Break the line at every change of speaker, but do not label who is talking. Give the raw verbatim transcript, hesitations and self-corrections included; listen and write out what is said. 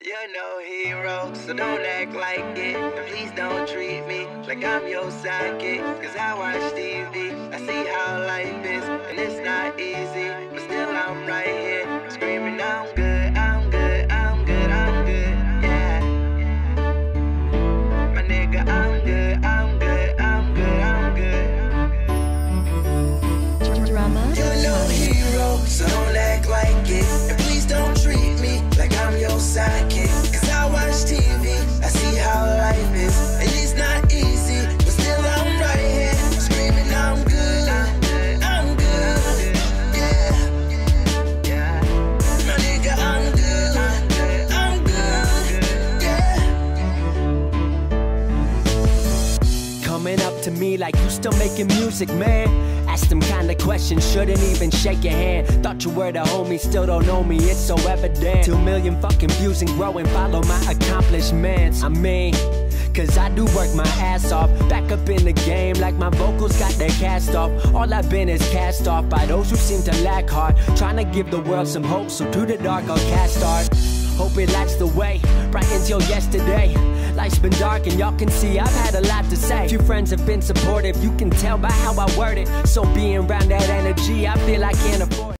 You're no hero, so don't act like it. And please don't treat me like I'm your sidekick. Cause I watch T V, I see how life is, and it's not easy, but still I'm right here, screaming I'm good, I'm good, I'm good, I'm good, yeah. My nigga, I'm good, I'm good, I'm good, I'm good.
Drama.
You're no hero, so don't act like it. And please don't treat me like I'm your sidekick. Cause I watch T V, I see how life is, and it's not easy, but still I'm right here, screaming I'm good, I'm good, yeah. My nigga, I'm good, I'm good, yeah.
Coming up to me like you still making music, man. Ask them kind of questions, shouldn't even shake your hand. Thought you were the homie, still don't know me, it's so evident. Two million fucking views and growing, follow my accomplishments. I mean, cause I do work my ass off, back up in the game like my vocals got their cast off. All I've been is cast off by those who seem to lack heart, trying to give the world some hope, so to the dark I'll cast art. Hope it lights the way, bright until yesterday. Life's been dark and y'all can see I've had a lot to say. Few friends have been supportive, you can tell by how I word it. So being around that energy, I feel I can't afford it.